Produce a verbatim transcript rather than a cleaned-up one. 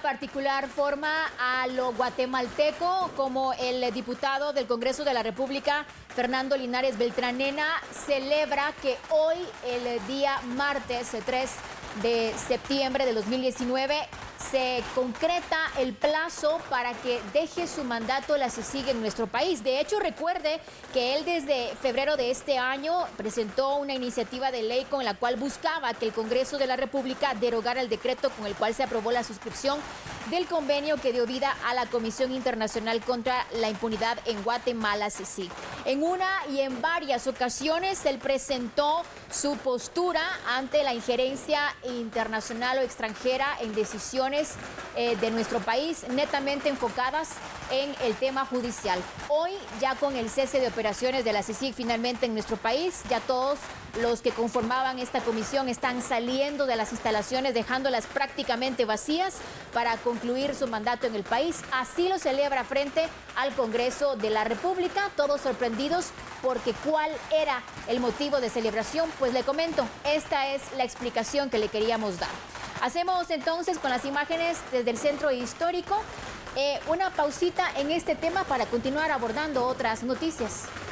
particular forma a lo guatemalteco, como el diputado del Congreso de la República, Fernando Linares Beltranena, celebra que hoy, el día martes tres de septiembre de dos mil diecinueve, se concreta el plazo para que deje su mandato la CICIG en nuestro país. De hecho, recuerde que él desde febrero de este año presentó una iniciativa de ley con la cual buscaba que el Congreso de la República derogara el decreto con el cual se aprobó la suscripción del convenio que dio vida a la Comisión Internacional contra la Impunidad en Guatemala, CICIG. En una y en varias ocasiones él presentó su postura ante la injerencia internacional o extranjera en decisiones eh, de nuestro país netamente enfocadas en el tema judicial. Hoy, ya con el cese de operaciones de la CICIG finalmente en nuestro país, ya todos los que conformaban esta comisión están saliendo de las instalaciones, dejándolas prácticamente vacías para concluir su mandato en el país. Así lo celebra frente al Congreso de la República, todos sorprendidos porque ¿cuál era el motivo de celebración? Pues le comento, esta es la explicación que le queríamos dar. Hacemos entonces con las imágenes desde el centro histórico eh, una pausita en este tema para continuar abordando otras noticias.